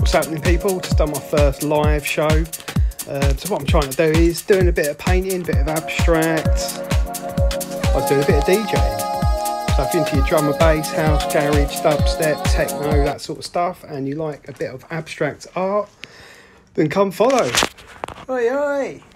What's happening, people? Just done my first live show. So what I'm trying to do is doing a bit of painting, a bit of abstract. I was doing a bit of DJing. So if you're into your drum and bass, house, garage, dubstep, techno, that sort of stuff, and you like a bit of abstract art, then come follow. Oi oi!